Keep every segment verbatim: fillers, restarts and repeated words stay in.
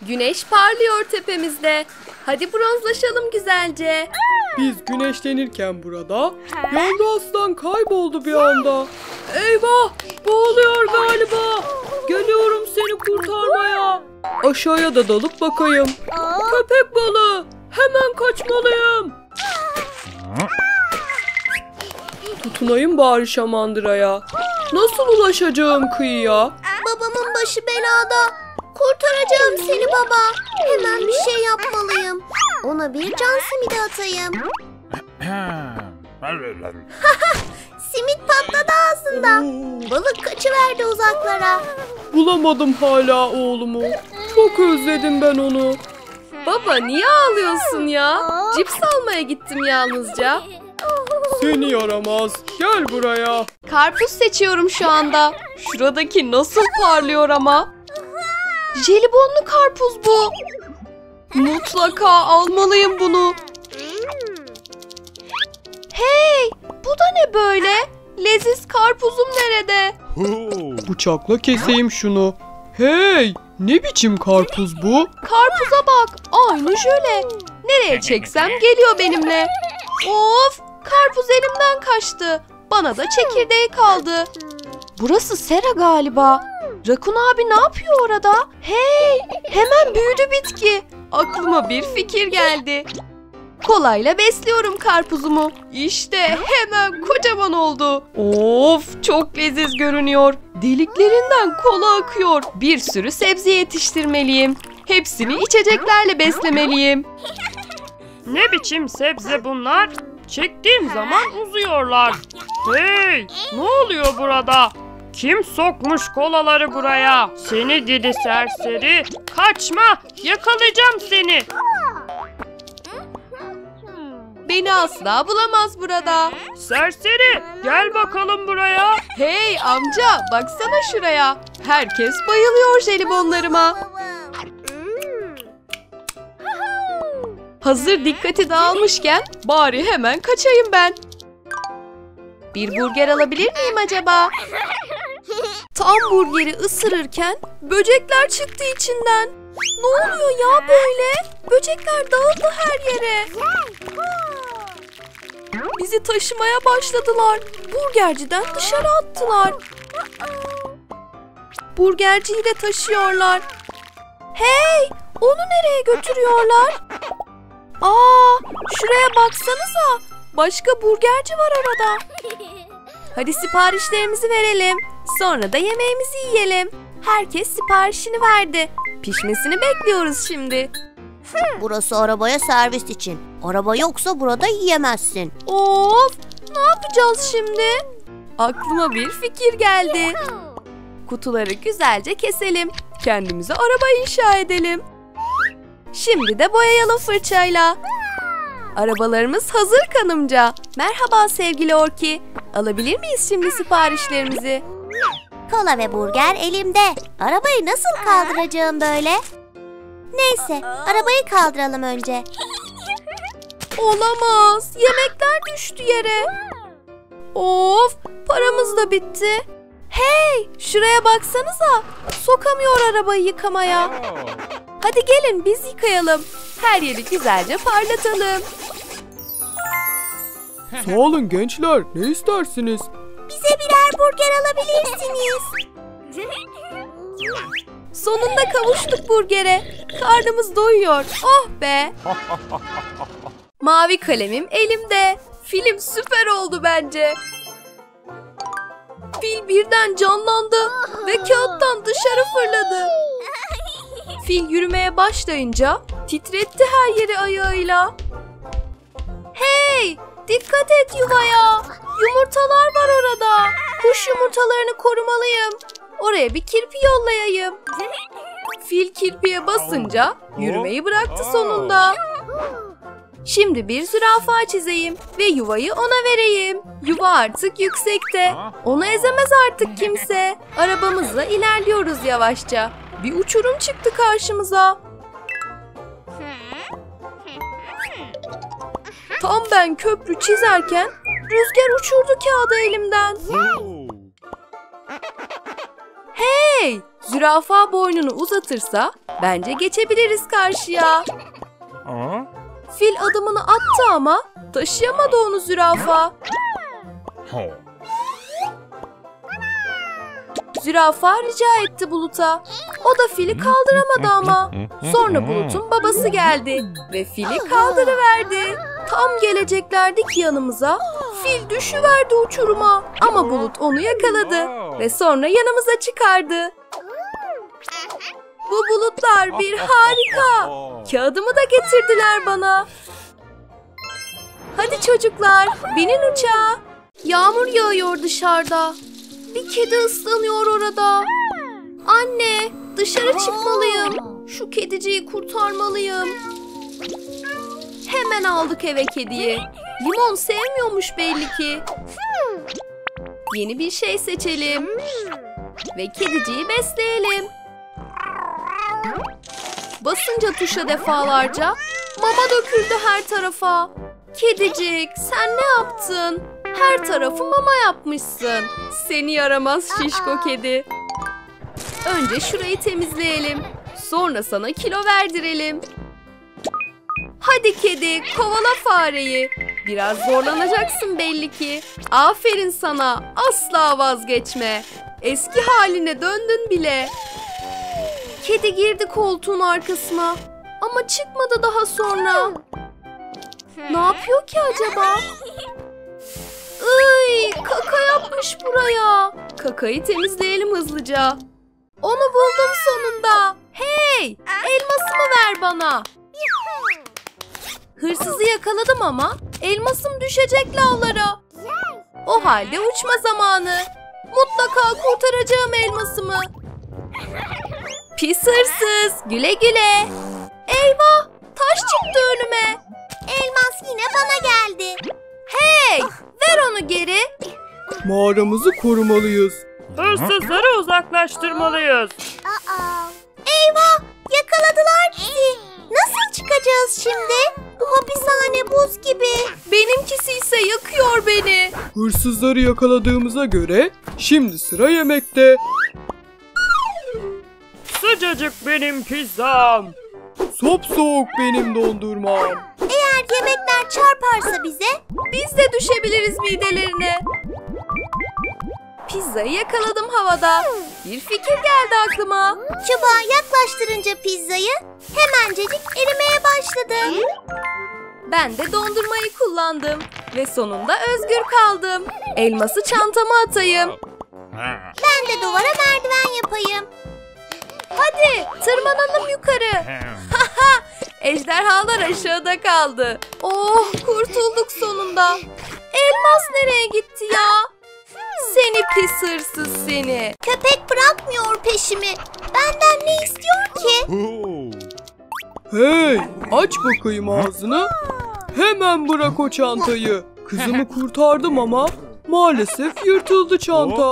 Güneş parlıyor tepemizde. Hadi bronzlaşalım güzelce. Biz güneşlenirken burada yavru aslan kayboldu bir anda. Eyvah! Boğuluyor galiba. Geliyorum seni kurtarmaya. Aşağıya da dalıp bakayım. Köpek balığı! Hemen kaçmalıyım. Tutunayım bari şamandıraya. Nasıl ulaşacağım kıyıya? Babamın başı belada. Kurtaracağım seni baba. Hemen bir şey yapmalıyım. Ona bir can simidi atayım. Simit patladı ağzında. Balık kaçıverdi uzaklara. Bulamadım hala oğlumu. Çok özledim ben onu. Baba niye ağlıyorsun ya? Cips almaya gittim yalnızca. Seni yaramaz. Gel buraya. Karpuz seçiyorum şu anda. Şuradaki nasıl parlıyor ama. Jelibonlu karpuz bu. Mutlaka almalıyım bunu. Hey, bu da ne böyle? Leziz karpuzum nerede? Bıçakla keseyim şunu. Hey, ne biçim karpuz bu? Karpuza bak, aynı jöle. Nereye çeksem geliyor benimle. Of, karpuz elimden kaçtı. Bana da çekirdeği kaldı. Burası sera galiba. Rakun abi ne yapıyor orada? Hey, hemen büyüdü bitki. Aklıma bir fikir geldi. Kolayla besliyorum karpuzumu. İşte hemen kocaman oldu. Of, çok leziz görünüyor. Deliklerinden kola akıyor. Bir sürü sebze yetiştirmeliyim. Hepsini içeceklerle beslemeliyim. Ne biçim sebze bunlar? Çektiğim zaman uzuyorlar. Hey, ne oluyor burada? Kim sokmuş kolaları buraya? Seni dili serseri. Kaçma, yakalayacağım seni. Beni asla bulamaz burada. Serseri, gel bakalım buraya. Hey amca, baksana şuraya. Herkes bayılıyor jelibonlarıma. Hazır dikkati dağılmışken bari hemen kaçayım ben. Bir burger alabilir miyim acaba? Tam burgeri ısırırken böcekler çıktı içinden. Ne oluyor ya böyle? Böcekler dağıldı her yere. Bizi taşımaya başladılar. Burgerciden dışarı attılar. Burgerciyi de taşıyorlar. Hey! Onu nereye götürüyorlar? Aa! Şuraya baksanıza. Başka burgerci var orada. Hadi siparişlerimizi verelim. Sonra da yemeğimizi yiyelim. Herkes siparişini verdi. Pişmesini bekliyoruz şimdi. Burası arabaya servis için. Araba yoksa burada yiyemezsin. Of! Ne yapacağız şimdi? Aklıma bir fikir geldi. Kutuları güzelce keselim. Kendimize araba inşa edelim. Şimdi de boyayalım fırçayla. Arabalarımız hazır kanımca. Merhaba sevgili Orki. Alabilir miyiz şimdi siparişlerimizi? Kola ve burger elimde. Arabayı nasıl kaldıracağım böyle? Neyse, arabayı kaldıralım önce. Olamaz. Yemekler düştü yere. Of, paramız da bitti. Hey, şuraya baksanıza. Sokamıyor arabayı yıkamaya. Hadi gelin biz yıkayalım. Her yeri güzelce parlatalım. Sağ olun gençler. Ne istersiniz? Bize birer burger alabilirsiniz. Sonunda kavuştuk burgere. Karnımız doyuyor. Oh be. Mavi kalemim elimde. Film süper oldu bence. Fil birden canlandı ve kağıttan dışarı fırladı. Fil yürümeye başlayınca titretti her yeri ayağıyla. Hey! Dikkat et yuvaya. Yumurtalar var orada. Kuş yumurtalarını korumalıyım. Oraya bir kirpi yollayayım. Fil kirpiye basınca yürümeyi bıraktı sonunda. Şimdi bir zürafa çizeyim ve yuvayı ona vereyim. Yuva artık yüksekte. Onu ezemez artık kimse. Arabamızla ilerliyoruz yavaşça. Bir uçurum çıktı karşımıza. Tam ben köprü çizerken rüzgar uçurdu kağıdı elimden. Hey! Zürafa boynunu uzatırsa bence geçebiliriz karşıya. Fil adımını attı ama taşıyamadı onu zürafa. Zürafa rica etti Bulut'a. O da fili kaldıramadı ama. Sonra Bulut'un babası geldi ve fili kaldırıverdi. Tam geleceklerdi ki yanımıza, fil düşüverdi uçuruma. Ama Bulut onu yakaladı ve sonra yanımıza çıkardı. Bu bulutlar bir harika. Kağıdımı da getirdiler bana. Hadi çocuklar, binin uçağa. Yağmur yağıyor dışarıda. Bir kedi ıslanıyor orada. Anne, dışarı çıkmalıyım. Şu kediciyi kurtarmalıyım. Hemen aldık eve kediyi. Limon sevmiyormuş belli ki. Yeni bir şey seçelim. Ve kediciyi besleyelim. Basınca tuşa defalarca mama döküldü her tarafa. Kedicik, sen ne yaptın? Her tarafı mama yapmışsın. Seni yaramaz şişko kedi. Önce şurayı temizleyelim. Sonra sana kilo verdirelim. Hadi kedi, kovala fareyi. Biraz zorlanacaksın belli ki. Aferin sana, asla vazgeçme. Eski haline döndün bile. Kedi girdi koltuğun arkasına. Ama çıkmadı daha sonra. Ne yapıyor ki acaba? Iy, kaka yapmış buraya. Kakayı temizleyelim hızlıca. Onu buldum sonunda. Hey, elmasımı ver bana. Hırsızı yakaladım ama elmasım düşecek lavlara. O halde uçma zamanı. Mutlaka kurtaracağım elmasımı. Pis hırsız, güle güle. Eyvah, taş çıktı önüme. Elmas yine bana geldi. Hey, ver onu geri. Mağaramızı korumalıyız. Hırsızları uzaklaştırmalıyız. Aa, eyvah, yakaladılar bizi. Nasıl çıkacağız şimdi? Bu hapishane buz gibi. Benimkisi ise yakıyor beni. Hırsızları yakaladığımıza göre şimdi sıra yemekte. Sıcacık benim pizzam. Sopsoğuk benim dondurmam. Eğer yemekler çarparsa bize, Biz de düşebiliriz midelerine. Pizzayı yakaladım havada. Bir fikir geldi aklıma. çubuğa yaklaştırınca pizzayı hemencecik erimeye başladı. Ben de dondurmayı kullandım. Ve sonunda özgür kaldım. Elması çantama atayım. Ben de duvara merdiven yapayım. Hadi tırmanalım yukarı. Ejderhalar aşağıda kaldı. Oh, kurtulduk sonunda. Elmas nereye gitti ya? Seni pis hırsız seni. Köpek bırakmıyor peşimi. Benden ne istiyor ki? Hey, aç bakayım ağzını. Hemen bırak o çantayı. Kızımı kurtardım ama maalesef yırtıldı çanta.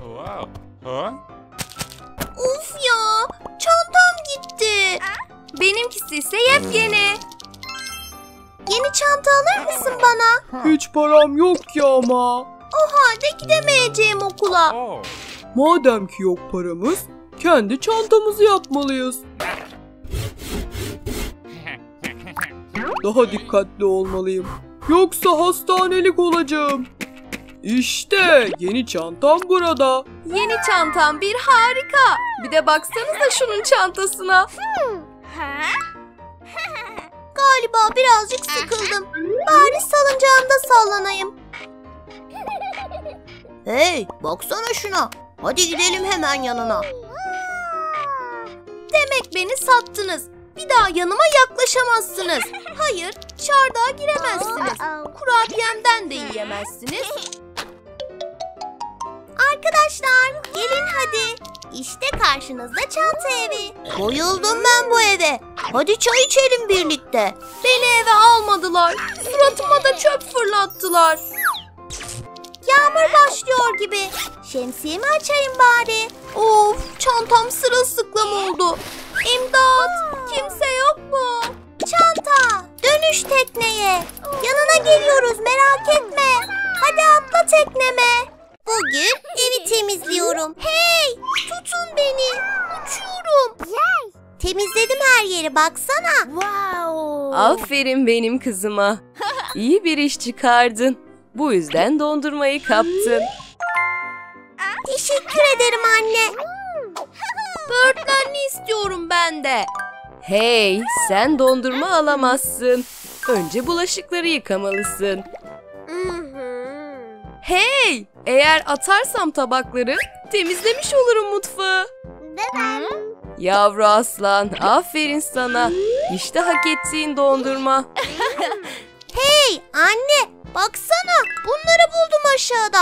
Uf ya, çantam gitti. Benimkisi ise yepyeni. Yeni çanta alır mısın bana? Hiç param yok ki ama. O halde gidemeyeceğim okula. Madem ki yok paramız, kendi çantamızı yapmalıyız. Daha dikkatli olmalıyım. Yoksa hastanelik olacağım. İşte yeni çantam burada. Yeni çantam bir harika. Bir de baksanıza şunun çantasına. Galiba birazcık sıkıldım. Bari salıncağımda sallanayım. Hey, baksana şuna. Hadi gidelim hemen yanına. Demek beni sattınız. Bir daha yanıma yaklaşamazsınız. Hayır, çardağa giremezsiniz. Kurabiyemden de yiyemezsiniz. Arkadaşlar, gelin hadi. İşte karşınızda çanta evi. Bayıldım ben bu eve. Hadi çay içelim birlikte. Beni eve almadılar. Suratıma da çöp fırlattılar. Yağmur başlıyor gibi. Şemsiyemi açayım bari. Of, çantam sırılsıklam oldu. İmdat, kimse yok mu? Çanta, dönüş tekneye. Yanına geliyoruz, merak etme. Hadi atla tekneme. Bugün evi temizliyorum. Hey, tutun beni. beri baksana. Wow. Aferin benim kızıma. İyi bir iş çıkardın. Bu yüzden dondurmayı kaptın. Teşekkür ederim anne. Böğürtlenli istiyorum ben de. Hey, sen dondurma alamazsın. Önce bulaşıkları yıkamalısın. Hey, eğer atarsam tabakları temizlemiş olurum mutfağı. Yavru aslan, aferin sana. İşte hak ettiğin dondurma. Hey anne, baksana bunları buldum aşağıda.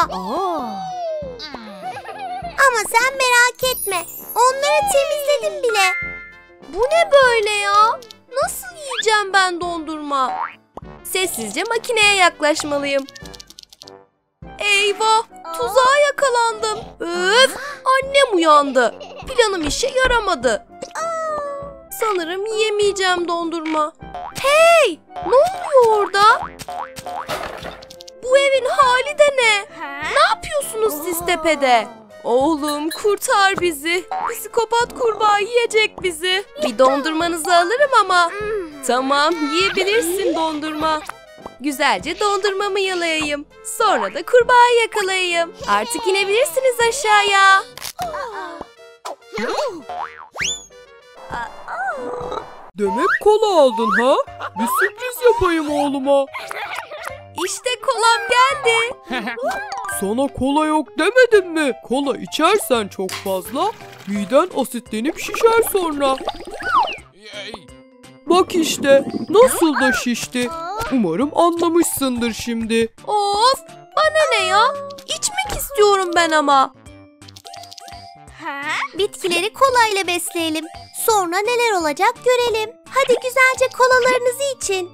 Ama sen merak etme, onları temizledim bile. Bu ne böyle ya? Nasıl yiyeceğim ben dondurma? Sessizce makineye yaklaşmalıyım. Eyvah! Tuzağa yakalandım. Öf! Annem uyandı. Planım işe yaramadı. Sanırım yiyemeyeceğim dondurma. Hey! Ne oluyor orada? Bu evin hali de ne? Ne yapıyorsunuz siz tepede? Oğlum kurtar bizi. Psikopat kurbağa yiyecek bizi. Bir dondurmanızı alırım ama. Tamam, yiyebilirsin dondurma. Güzelce dondurmamı yalayayım. Sonra da kurbağayı yakalayayım. Artık inebilirsiniz aşağıya. Demek kola aldın ha? Bir sürpriz yapayım oğluma. İşte kolam geldi. Sana kola yok demedim mi? Kola içersen çok fazla miden asitlenip şişer sonra. Bak işte nasıl da şişti. Umarım anlamışsındır şimdi. Of, bana ne ya? İçmek istiyorum ben ama. Bitkileri kolayla besleyelim. Sonra neler olacak görelim. Hadi güzelce kolalarınızı için.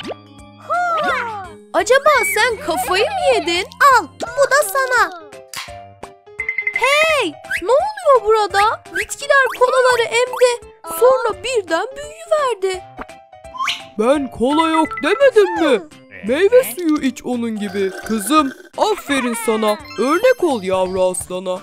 Acaba sen kafayı mı yedin? Al, bu da sana. Hey, ne oluyor burada? Bitkiler kolaları emdi. Sonra birden büyüyüverdi. Ben kola yok demedim mi? Meyve suyu iç onun gibi. Kızım, aferin sana. Örnek ol yavru aslana.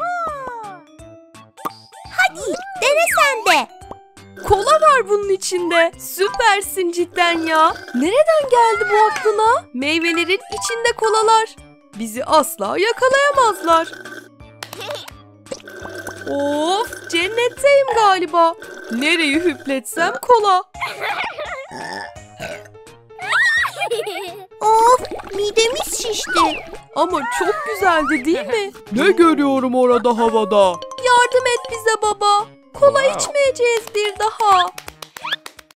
Hadi dene sen de. Kola var bunun içinde. Süpersin cidden ya. Nereden geldi bu aklına? Meyvelerin içinde kolalar. Bizi asla yakalayamazlar. Of, cennetteyim galiba. Nereyi hüpletsem kola. Of, midemiz şişti. Ama çok güzeldi değil mi? Ne görüyorum orada havada? Yardım et bize baba. Kola içmeyeceğiz bir daha.